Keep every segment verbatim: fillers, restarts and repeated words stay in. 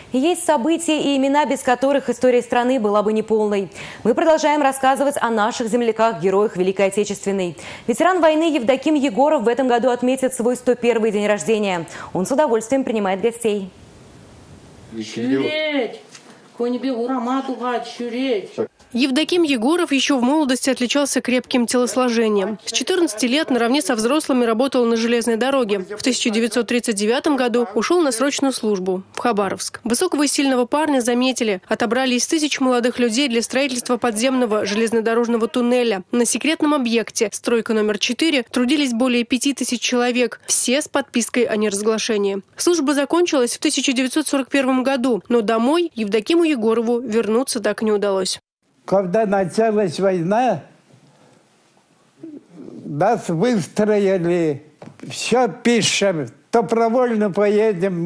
Есть события и имена, без которых история страны была бы неполной. Мы продолжаем рассказывать о наших земляках-героях Великой Отечественной. Ветеран войны Евдоким Егоров в этом году отметит свой сто первый день рождения. Он с удовольствием принимает гостей. Евдоким Егоров еще в молодости отличался крепким телосложением. С четырнадцати лет наравне со взрослыми работал на железной дороге. В тысяча девятьсот тридцать девятом году ушел на срочную службу в Хабаровск. Высокого и сильного парня заметили. Отобрали из тысяч молодых людей для строительства подземного железнодорожного туннеля. На секретном объекте «Стройка номер четыре» трудились более пяти тысяч человек. Все с подпиской о неразглашении. Служба закончилась в тысяча девятьсот сорок первом году, но домой Евдокиму Егорову вернуться так и не удалось. Когда началась война, нас выстроили, все пишем, добровольно поедем,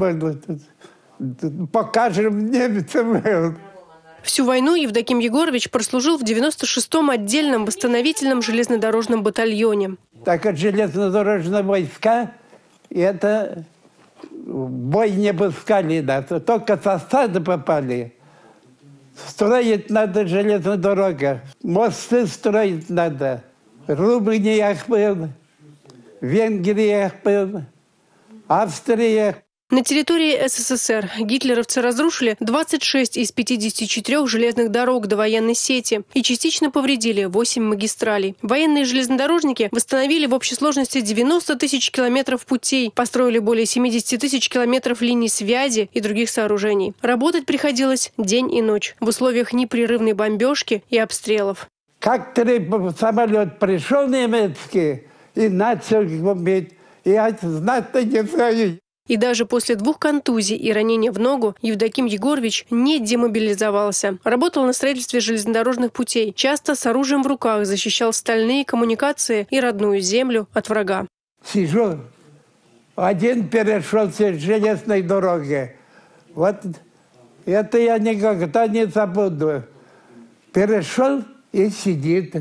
покажем немцам. Всю войну Евдоким Егорович прослужил в девяносто шестом отдельном восстановительном железнодорожном батальоне. Так как железнодорожные войска, это бой не пускали нас, только с осады попали. Строить надо железную дорогу, мосты строить надо. В Румыниях был, в Венгриях был, Австриях. На территории СССР гитлеровцы разрушили двадцать шесть из пятидесяти четырёх железных дорог довоенной сети и частично повредили восемь магистралей. Военные железнодорожники восстановили в общей сложности девяносто тысяч километров путей, построили более семидесяти тысяч километров линий связи и других сооружений. Работать приходилось день и ночь в условиях непрерывной бомбежки и обстрелов. Как самолет пришел немецкий и начал бомбить, я знать-то не знаю. И даже после двух контузий и ранения в ногу Евдоким Егорович не демобилизовался. Работал на строительстве железнодорожных путей. Часто с оружием в руках защищал стальные коммуникации и родную землю от врага. Сижу, один перешел с железной дороги. Вот это я никогда не забуду. Перешел и сидит.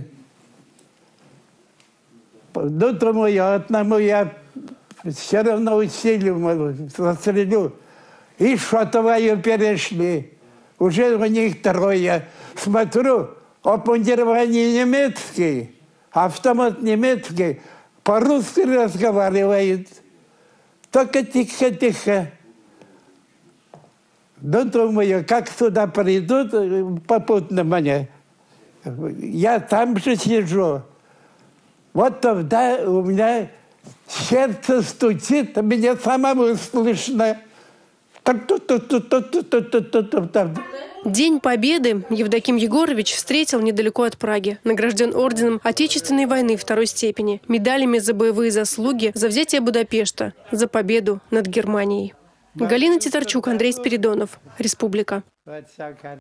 Ну, думаю, одному я все равно усилию застрелю. И шотовую перешли. Уже у них трое. Смотрю, обмундирование немецкий, автомат немецкий, по-русски разговаривает. Только тихо-тихо. Ну, думаю, как сюда придут, попутно мне. Я там же сижу. Вот тогда у меня сердце стучит, а меня самому слышно. День Победы Евдоким Егорович встретил недалеко от Праги. Награжден орденом Отечественной войны второй степени, медалями за боевые заслуги, за взятие Будапешта, за победу над Германией. Галина Титарчук, Андрей Спиридонов. Республика.